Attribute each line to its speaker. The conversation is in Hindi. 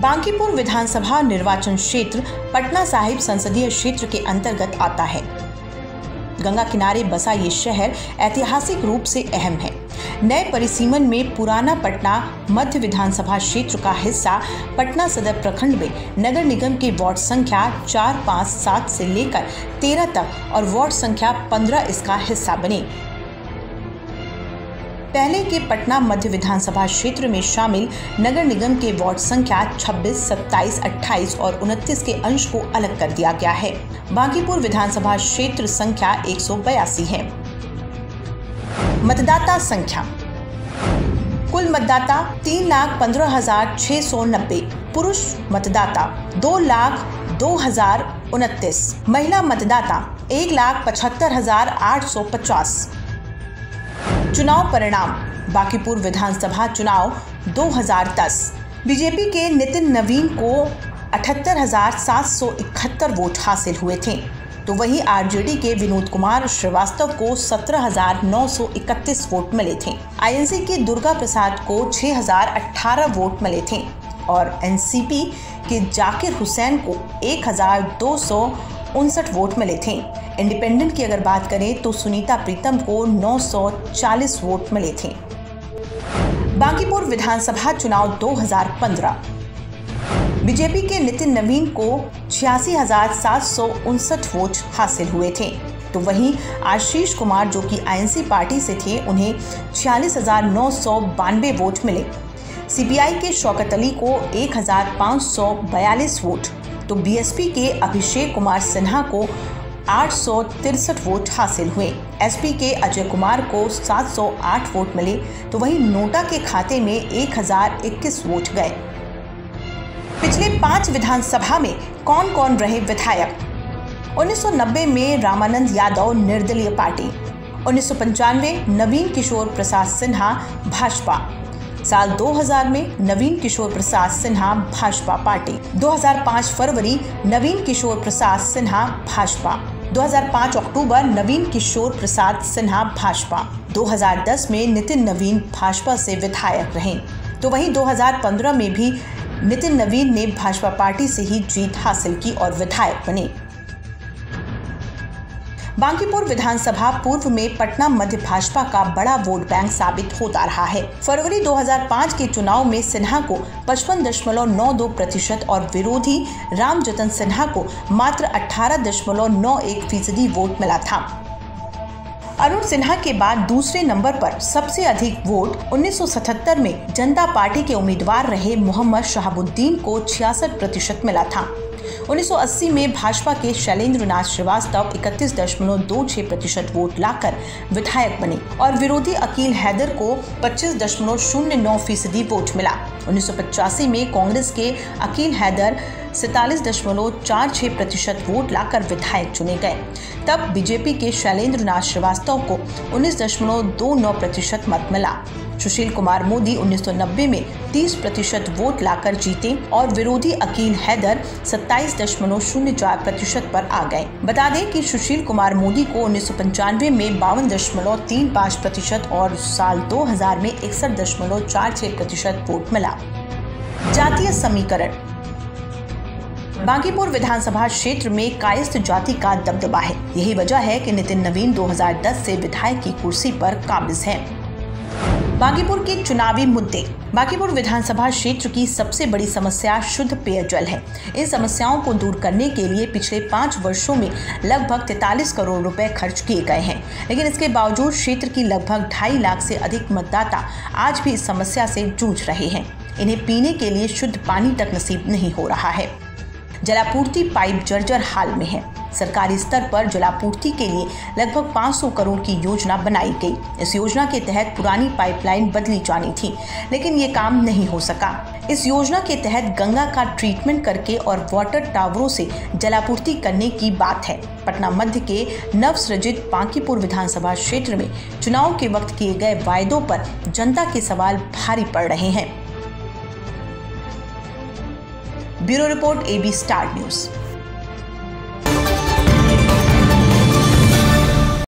Speaker 1: बांकीपुर विधानसभा निर्वाचन क्षेत्र पटना साहिब संसदीय क्षेत्र के अंतर्गत आता है। गंगा किनारे बसा ये शहर ऐतिहासिक रूप से अहम है। नए परिसीमन में पुराना पटना मध्य विधानसभा क्षेत्र का हिस्सा पटना सदर प्रखंड में नगर निगम के वार्ड संख्या 4, 5, 7 से लेकर 13 तक और वार्ड संख्या 15 इसका हिस्सा बने। पहले के पटना मध्य विधानसभा क्षेत्र में शामिल नगर निगम के वार्ड संख्या 26, 27, 28 और 29 के अंश को अलग कर दिया गया है। बांकीपुर विधानसभा क्षेत्र संख्या 182 है। मतदाता संख्या। कुल मतदाता 3,15,690, पुरुष मतदाता 2,02,029, महिला मतदाता 1,75,850। चुनाव परिणाम। बांकीपुर विधानसभा चुनाव 2010। बीजेपी के नितिन नवीन को 78,771 वोट हासिल हुए थे, तो वहीं आरजेडी के विनोद कुमार श्रीवास्तव को 17,931 वोट मिले थे। आईएनसी के दुर्गा प्रसाद को 6,018 वोट मिले थे और एनसीपी के जाकिर हुसैन को 1,259 वोट मिले थे। इंडिपेंडेंट की अगर बात करें तो सुनीता प्रीतम को 940 वोट मिले थे। बांकीपुर विधानसभा चुनाव 2015। बीजेपी के नितिन नवीन को 86,759 वोट हासिल हुए थे, तो वहीं आशीष कुमार जो कि आईएनसी पार्टी से थे उन्हें 46,992 वोट मिले। सीपीआई के शौकत अली को 1,542 वोट, तो बीएसपी के अभिषेक कुमार सिन्हा को 863 वोट हासिल हुए। एसपी के अजय कुमार को 708 वोट मिले, तो वहीं नोटा के खाते में 1021 वोट गए। पिछले 5 विधानसभा में कौन कौन रहे विधायक। 1990 में रामानंद यादव निर्दलीय पार्टी। 1995 नवीन किशोर प्रसाद सिन्हा भाजपा। साल 2000 में नवीन किशोर प्रसाद सिन्हा भाजपा पार्टी। 2005 फरवरी नवीन किशोर प्रसाद सिन्हा भाजपा। 2005 अक्टूबर नवीन किशोर प्रसाद सिन्हा भाजपा। 2010 में नितिन नवीन भाजपा से विधायक रहे, तो वहीं 2015 में भी नितिन नवीन ने भाजपा पार्टी से ही जीत हासिल की और विधायक बने। बांकीपुर विधानसभा पूर्व में पटना मध्य भाजपा का बड़ा वोट बैंक साबित होता रहा है। फरवरी 2005 के चुनाव में सिन्हा को 55.92% और विरोधी रामजतन सिन्हा को मात्र 18.91% वोट मिला था। अरुण सिन्हा के बाद दूसरे नंबर पर सबसे अधिक वोट 1977 में जनता पार्टी के उम्मीदवार रहे मोहम्मद शहाबुद्दीन को 66% मिला था। 1980 में भाजपा के शैलेंद्र नाथ श्रीवास्तव 31.26% वोट लाकर विधायक बने और विरोधी अकील हैदर को 25.09% वोट मिला। 1985 में कांग्रेस के अकील हैदर 47.46% वोट लाकर विधायक चुने गए। तब बीजेपी के शैलेंद्र नाथ श्रीवास्तव को 19.29% मत मिला। सुशील कुमार मोदी 1990 में 30% वोट लाकर जीते और विरोधी अकील हैदर 27.04% पर आ गए। बता दें कि सुशील कुमार मोदी को 1995 में 52.35% और साल 2000 में 61.46% वोट मिला। जातीय समीकरण। बांकीपुर विधानसभा क्षेत्र में कायस्थ जाति का दबदबा है। यही वजह है कि नितिन नवीन 2010 से विधायक की कुर्सी पर काबिज हैं। बांकीपुर के चुनावी मुद्दे। बांकीपुर विधानसभा क्षेत्र की सबसे बड़ी समस्या शुद्ध पेयजल है। इन समस्याओं को दूर करने के लिए पिछले 5 वर्षों में लगभग 43 करोड़ रुपए खर्च किए गए हैं, लेकिन इसके बावजूद क्षेत्र की लगभग 2.5 लाख से अधिक मतदाता आज भी इस समस्या से जूझ रहे हैं। इन्हें पीने के लिए शुद्ध पानी तक नसीब नहीं हो रहा है। जलापूर्ति पाइप जर्जर हाल में है। सरकारी स्तर पर जलापूर्ति के लिए लगभग 500 करोड़ की योजना बनाई गई। इस योजना के तहत पुरानी पाइपलाइन बदली जानी थी, लेकिन ये काम नहीं हो सका। इस योजना के तहत गंगा का ट्रीटमेंट करके और वाटर टावरों से जलापूर्ति करने की बात है। पटना मध्य के नवसृजित बांकीपुर विधानसभा क्षेत्र में चुनाव के वक्त किए गए वायदों पर जनता के सवाल भारी पड़ रहे हैं। Bureau report AB star news.